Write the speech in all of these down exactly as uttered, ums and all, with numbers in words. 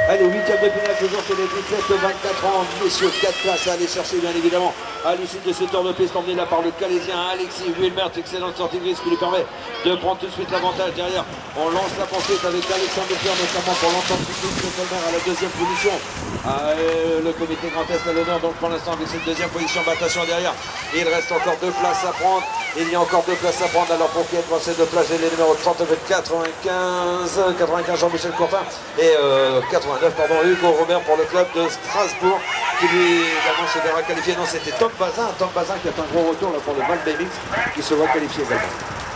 Allez, huitième de finale, toujours chez les dix-sept vingt-quatre ans. Messieurs, quatre places à aller chercher, bien évidemment. À l'issue de ce tour de piste, emmené là par le Calaisien Alexis Wilmert. Excellente sortie grise qui lui permet de prendre tout de suite l'avantage derrière. On lance la poursuite avec Alexandre Pierre, notamment pour l'entente cycliste de Colmer à la deuxième position. Ah, euh, le comité Grand Est à l'honneur, donc pour l'instant, avec cette deuxième position. Bah, attention derrière, il reste encore deux places à prendre. Il y a encore deux places à prendre. Alors pour qui est dans ces deux places, j'ai les numéros trente avec quatre-vingt-quinze, quatre-vingt-quinze Jean-Michel Courtin et euh, quatre-vingt-neuf, pardon, Hugo Robert pour le club de Strasbourg, qui lui également se verra qualifié. Non, c'était Tom Bazin, Tom Bazin qui a fait un gros retour là, pour le Val B M X, qui se voit qualifié également.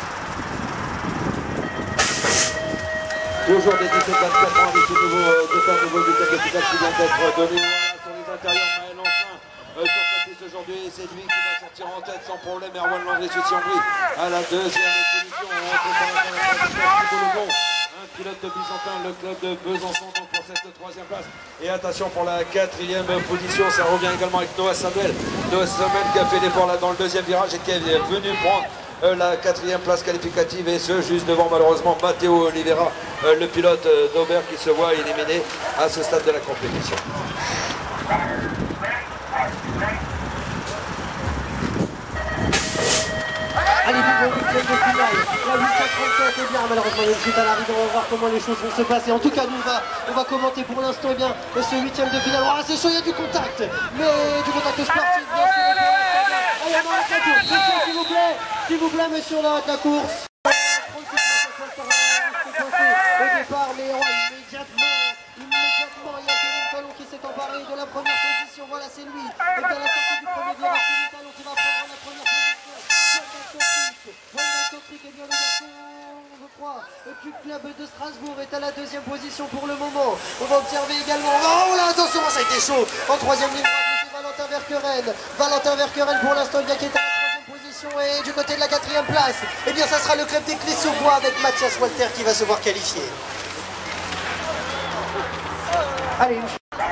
Toujours des dix-sept vingt-quatre ans avec ce nouveau départ, nouveau départ de finale qui vient d'être donné. Voilà, sur les intérieurs, Maël Enfin euh, sur sa piste aujourd'hui, c'est lui qui va sortir en tête sans problème. Erwan Landry, ceci en lui à la deuxième position. On rentre par la fin de un pilote de Byzantin, le club de Besançon, donc pour cette troisième place. Et attention pour la quatrième position, ça revient également avec Noah Samuel. Noah Samuel qui a fait l'effort là dans le deuxième virage et qui est venu prendre euh, la quatrième place qualificative, et ce juste devant malheureusement Matteo Oliveira, euh, le pilote euh, d'Aubert, qui se voit éliminé à ce stade de la compétition. Allez, nouveau huitième de finale, la huit cent trente-sept, et bien malheureusement il y a une chute à l'arrivée, on va voir comment les choses vont se passer. En tout cas, nous on va, on va commenter pour l'instant, et bien ce huitième de finale. Oh, c'est chaud, il y a du contact, mais du contact sportif, bien sûr. Allez, on arrête la course, monsieur, s'il vous plaît, s'il vous plaît, monsieur, on arrête la course. Au départ, mais oh, immédiatement, immédiatement, il y a Kevin Colomb qui s'est emparé de la première position. Voilà, c'est lui. Et bien la sortie du premier virage, Kevin Colomb qui va prendre la première position. Et bien le garçon, je crois, du club de Strasbourg est à la deuxième position pour le moment. On va observer également. Oh là, attention, ça a été chaud. En troisième ligne droite, c'est Valentin Verqueren. Valentin Verqueren pour l'instant, bien qui est à la troisième position, et du côté de la quatrième place, et bien ça sera le club des Clés-sur-Bois avec Mathias Walter qui va se voir qualifié. Allez,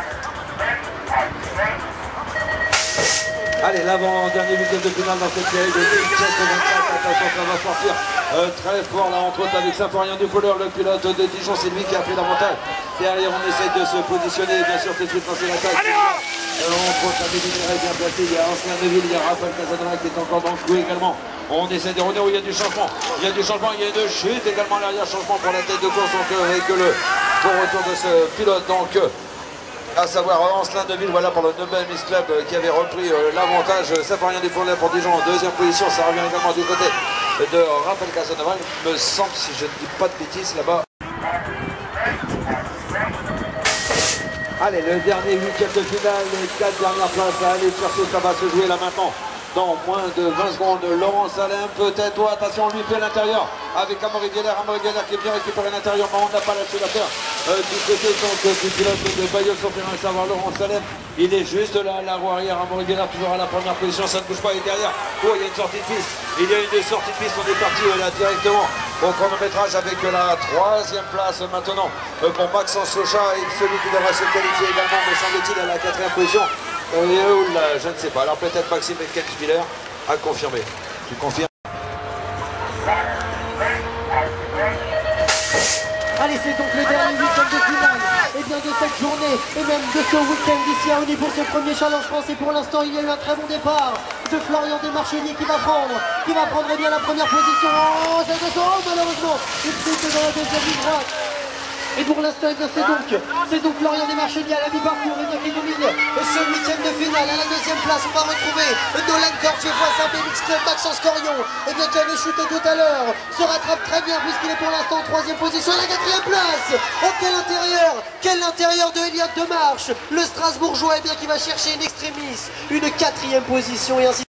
Allez, l'avant-dernier huitième de finale dans cette série de dix-sept vingt-quatre. Attention, ça va sortir euh, très fort là, entre autres avec Symphorien Dufouleur, le pilote de Dijon. C'est lui qui a pris l'avantage. Derrière, on essaie de se positionner, bien sûr, tout de suite lancer l'attaque. Euh, entre autres, la Méditerranée est bien placée. Il y a Ancien Neuville, il y a Raphaël Casanova qui est encore dans le coup également. On essaie de revenir où il y a du changement. Il y a du changement, il y a une chute également à l'arrière. Changement pour la tête de course, donc, euh, avec le bon retour de ce pilote. Donc, euh, à savoir Ancelin Deville, voilà, pour le Nobel Miss Club, euh, qui avait repris euh, l'avantage. Symphorien Dufournet pour Dijon en deuxième position. Ça revient également du côté de Raphaël Casanova. Il me semble, si je ne dis pas de bêtises, là-bas. Allez, le dernier huitième de finale, les quatre dernières places à aller chercher, ça va se jouer là maintenant. Dans moins de vingt secondes, Laurent Salem peut-être, oh, attention, on lui fait l'intérieur avec Amaury Guéler, Amaury Guéler qui est bien récupéré l'intérieur, mais on n'a pas lâché l'affaire euh, du côté donc, du pilote de Bayeul-sur-Périn, à savoir Laurent Salem. Il est juste là, la roue arrière, Amaury Guéler toujours à la première position, ça ne bouge pas, et derrière, oh, il y a une sortie de piste, il y a une sortie de piste, on est parti euh, là directement au chronométrage avec euh, la troisième place euh, maintenant euh, pour Maxence Socha, et celui qui devra se qualifier également, me semble-t-il, à la quatrième position. Et où là, je ne sais pas. Alors peut-être Maxime Kenschmiller a confirmé. Tu confirmes? allez, c'est donc le dernier week-end de finale, et bien de cette journée, et même de ce week-end ici à Osny pour ce premier challenge français. Pour l'instant, il y a eu un très bon départ de Florian Desmarcheliers qui va prendre, qui va prendre bien la première position. Oh, c'est de oh, malheureusement, il chute dans la deuxième ligne droite. Et pour l'instant, c'est donc, c'est donc Florian Desmarcheliers à la mi-parcours, et qui domine ce huitième de finale. À la deuxième place, on va retrouver Nolan Cordier, voisin B M X Club, Maxence Corion, et bien qui avait chuté tout à l'heure, se rattrape très bien puisqu'il est pour l'instant en troisième position. À la quatrième place, oh quel intérieur, quel intérieur de Elliott Demarche, le Strasbourgeois, et bien qui va chercher une extremis, une quatrième position, et ainsi